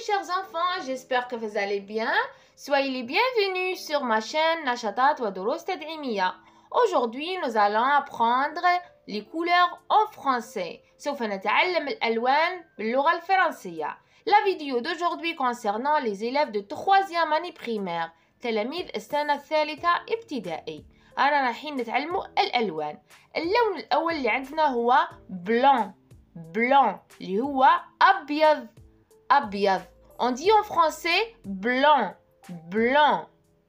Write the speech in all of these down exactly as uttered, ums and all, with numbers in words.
mes chers enfants, j'espère que vous allez bien. Soyez les bienvenus sur ma chaîne نشاطات ودروس تدعيمية. Aujourd'hui, nous allons apprendre les couleurs en français. سوف نتعلم الألوان باللغة الفرنسية. La vidéo d'aujourd'hui concernant les élèves de troisième année primaire تلاميذ السنة الثالثة ابتدائي. أنا رايحين نتعلموا الألوان. اللون الأول اللي عندنا هو بلون بلون اللي هو أبيض أبيض. On dit en français blanc blanc.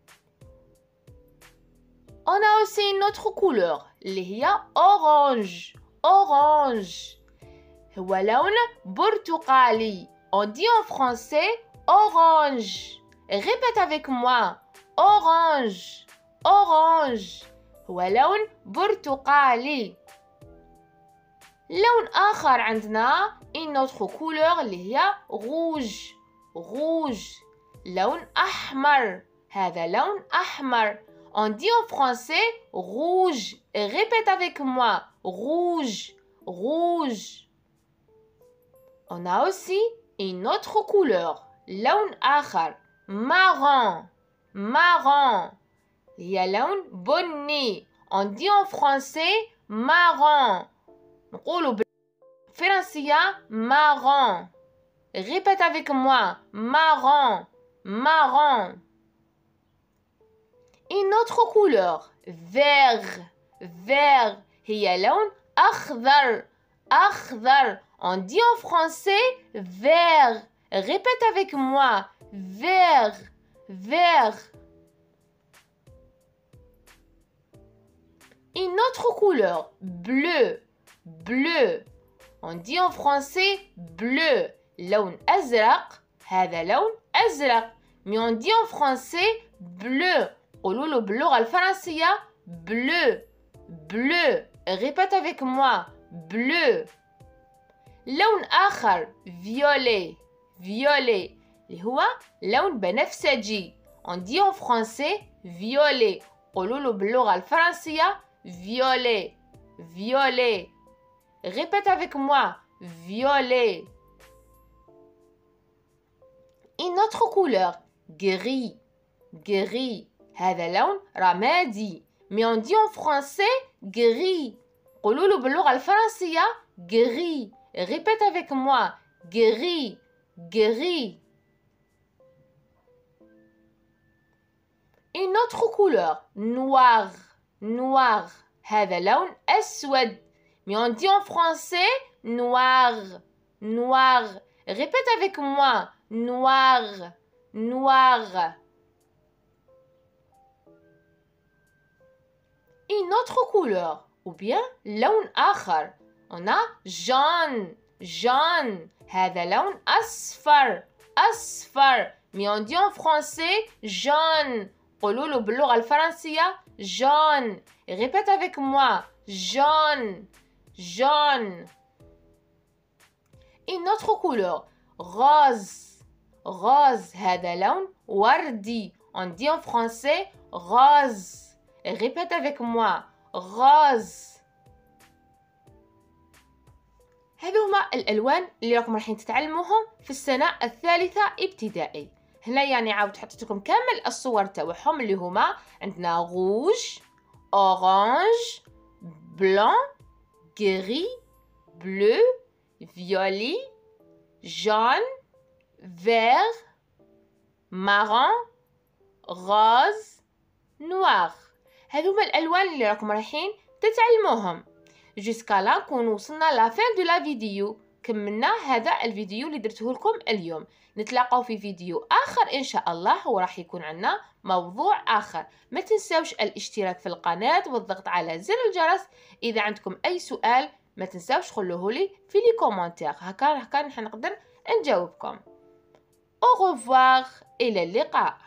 On a aussi une autre couleur اللي هي orange orange. هو لون برتقالي. On dit en français orange. Répète avec moi orange orange. هو لون برتقالي. لون آخر عندنا une autre couleur اللي هي rouge rouge. لون أحمر. هذا لون أحمر. On dit en français rouge. Répète avec moi rouge rouge. On a aussi une autre couleur لون آخر marron marron. هي لون بني. On dit en français marron. نقولوا بالفرنسية marron. Répète avec moi marron marron. Une autre couleur vert vert. هي لون أخضر أخضر. On dit en français vert. Répète avec moi vert vert. Une autre couleur bleu bleu. On dit en français bleu. لون أزرق. هذا لون أزرق. Mais on dit en français bleu. قولوا له باللغة الفرنسية bleu bleu. Répète avec moi bleu. لون آخر violet violet اللي هو لون بنفسجي. On dit en français violet. قولوا له باللغة الفرنسية violet violet. Répète avec moi violet. Une autre couleur gris gris. هذا لون رمادي. Mais on dit en français gris. قولوا له باللغة الفرنسية gris. Répète avec moi gris gris. Une autre couleur noir noir. هذا لون أسود. Mais on dit en français noir noir. Répète avec moi noir noir. Une autre couleur ou bien لون آخر. On a jaune jaune. هذا لون أصفر أصفر. Mais on dit en français jaune. قولوا له باللغة الفرنسية jaune. Répète avec moi jaune jaune. Une autre couleur rose rose. هذا لون وردي. On dit en français rose. Répète avec moi rose. هذو هما الألوان اللي راكم رايحين تتعلموهم في السنة الثالثة ابتدائي. هنا يعني عاود حطيت لكم كامل الصور تاعهم اللي هما عندنا روج اورانج بلون غري بلو فيولي جون فير مارون غاز نوار. هذو هما الألوان اللي راكم رايحين تتعلموهم. جوسكا لا نكون وصلنا لا فين دو لا فيديو. كملنا هذا الفيديو اللي درته لكم اليوم. نتلاقاو في فيديو آخر إن شاء الله وراح يكون عنا موضوع آخر. ما تنساوش الاشتراك في القناة والضغط على زر الجرس. إذا عندكم أي سؤال ما تنساوش خلوه لي في لي كومنتير. هكا هكا نحن نقدر نجاوبكم. au revoir إلى اللقاء.